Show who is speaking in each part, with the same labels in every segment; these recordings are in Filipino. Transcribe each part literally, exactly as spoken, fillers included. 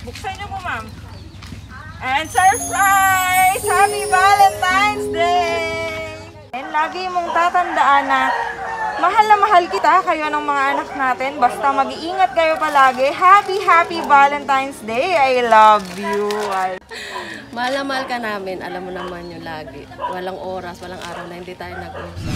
Speaker 1: Buksan niyo po, ma'am. And surprise! Happy Valentine's Day! And lagi mong tatandaan na mahal na mahal kita, kayo ng mga anak natin. Basta mag-iingat kayo palagi. Happy, happy Valentine's Day. I love you. I...
Speaker 2: Mahal na mahal ka namin. Alam mo naman yun lagi. Walang oras, walang araw na hindi tayo nag-usap.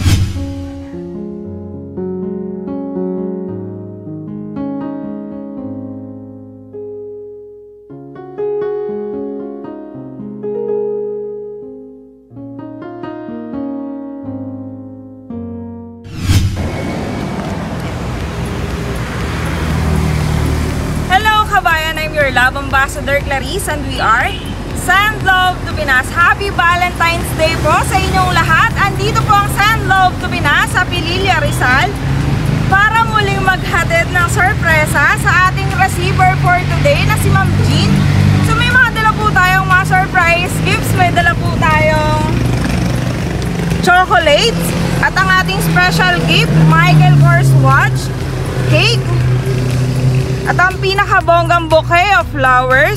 Speaker 1: Kabayan, I'm your love ambassador Clarice and we are Send Love to Pinas. Happy Valentine's Day po sa inyong lahat. Andito po ang Send Love to Pinas sa Pililla, Rizal para muling maghatid ng sorpresa sa ating receiver for today na si Ma'am Jean. So may mga dala po tayong mga surprise gifts. May dala po tayong chocolates at ang ating special gift, Michael Kors watch, cake, at ang pinakabonggang bouquet of flowers.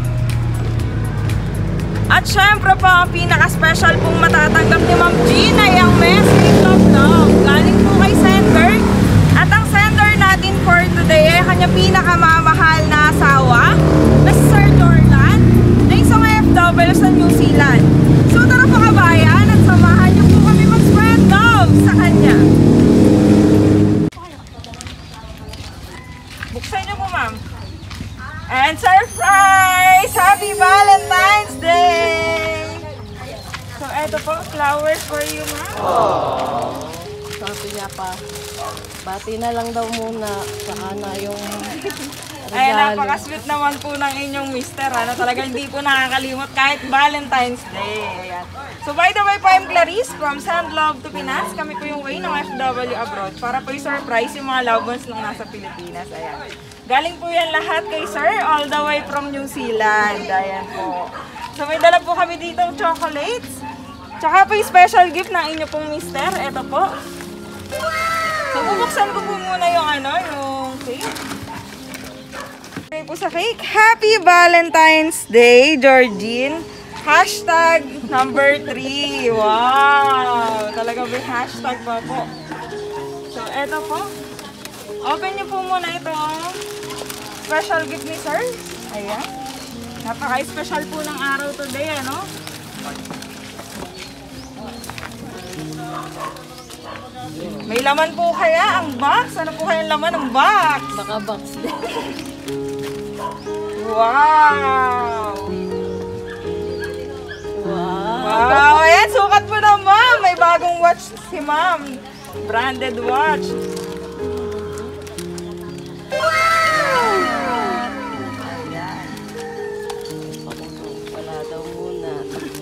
Speaker 1: At syempre po, ang pinaka-special pong matatanggap ni Ma'am Jean ay ang message of love. Galing po kay sender. At ang sender natin for today ay kanyang pinakamamahal na asawa, na si Sir Jordan, na isang F W sa New Zealand. So tara po kabayan at samahan niyo po kami mag-spread love sa kanya. Buksan niyo po, ma'am. And surprise! Happy Valentine's Day! So, eto po, flowers for you, ma'am.
Speaker 2: Oh, sabi niya pa, bati na lang daw muna, saka na yung
Speaker 1: Ay,
Speaker 2: regalo.
Speaker 1: napaka-sweet naman po ng inyong mister. Ano, talaga hindi po nakakalimot kahit Valentine's Day. Ayan. So, by the way po, I'm Clarice from Send Love to Pinas. Kami po yung way ng F W abroad para po i-surprise yung mga loved ones lang nasa Pilipinas. Ayan. Galing po yan lahat kay Sir, all the way from New Zealand. Ayan po. So, may dala po kami dito chocolates. Tsaka po yung special gift ng inyo pong mister. Ito po. So, bubuksan ko po muna yung ano, yung cake. Okay po sa cake. Happy Valentine's Day, Georgine. Hashtag number three. Wow! Talaga may hashtag pa po. So, eto po. Open niyo po muna itong special gift ni Sir. Ayan. Napaka-special po ng araw today, ano? May laman po kaya ang box? Ano po kaya ang laman ng box?
Speaker 2: Baka box din.
Speaker 1: Wow!
Speaker 2: Wow!
Speaker 1: Wow! Ayan, sukat po na, ma'am. May bagong watch si ma'am. Branded watch. Wow! Ayan.
Speaker 2: Wala daw muna.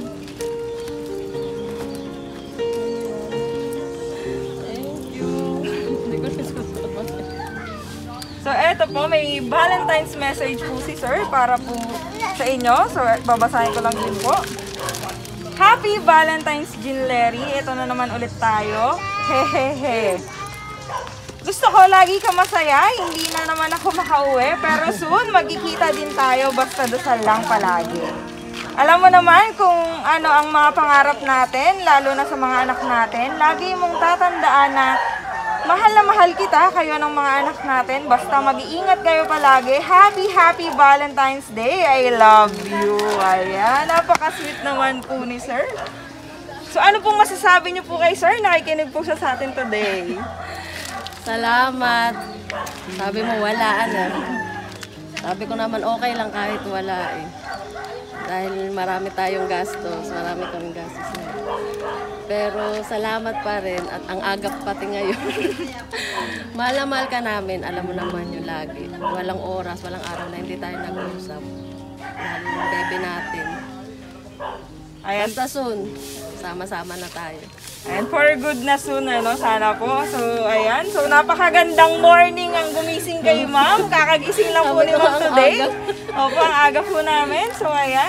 Speaker 2: Thank you. Hindi ko nasusunod.
Speaker 1: So, eto po, may Valentine's message po si Sir para po sa inyo. So, babasahin ko lang din po. Happy Valentine's, Jean Larry. Ito na naman ulit tayo. Hehehe. Gusto ko lagi ka masaya. Hindi na naman ako makauwi. Pero soon, magkikita din tayo. Basta dasal lang palagi. Alam mo naman kung ano ang mga pangarap natin, lalo na sa mga anak natin. Lagi mong tatandaan na mahal na mahal kita, kayo ng mga anak natin. Basta mag-iingat kayo palagi. Happy, happy Valentine's Day. I love you. Ayan, napaka-sweet naman po ni Sir. So, ano pong masasabi niyo po kay Sir? Nakikinig po siya sa atin today.
Speaker 2: Salamat. Sabi mo wala, ano. Sabi ko naman okay lang kahit wala eh. Dahil marami tayong gastos, marami kaming gastos na. Pero salamat pa rin at ang agap pati ngayon. Mahal na mahal ka namin, alam mo naman yun lagi. Walang oras, walang araw na hindi tayo nag-usap. Lalo yung bebe natin.
Speaker 1: Ayan.
Speaker 2: Basta soon, sama-sama na tayo.
Speaker 1: And for good na soon, ano, sana po. So, ayan. So, napakagandang morning ang gumising kay ma'am. Kakagising lang po ni ma'am today. Opo, ang aga po namin. So, ayan.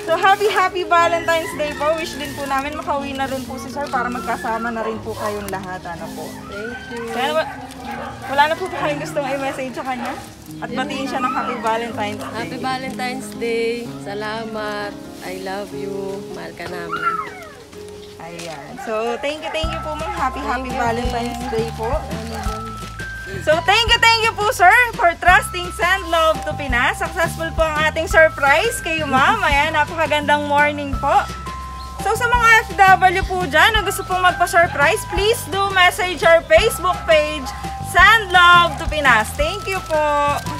Speaker 1: So, happy, happy Valentine's Day po. Wish din po namin makauwi na rin po si Sir para magkasama na rin po kayong lahat. Ano po.
Speaker 2: Thank you.
Speaker 1: Kaya, wa- wala na po ba kayong gustong i-message sa kanya? At batiin siya ng happy Valentine's Day.
Speaker 2: Happy Valentine's Day. Salamat. I love you. Mahal ka namin.
Speaker 1: Ayan. So, thank you, thank you po ma'am. Happy, happy
Speaker 2: you,
Speaker 1: Valentine's
Speaker 2: Ate.
Speaker 1: Day po. So, thank you, thank you po, sir, for trusting Send Love to Pinas. Successful po ang ating surprise kayo, ma'am. Ayan, napakagandang morning po. So, sa mga F W po dyan na gusto pong magpa-surprise, please do message our Facebook page, Send Love to Pinas. Thank you po.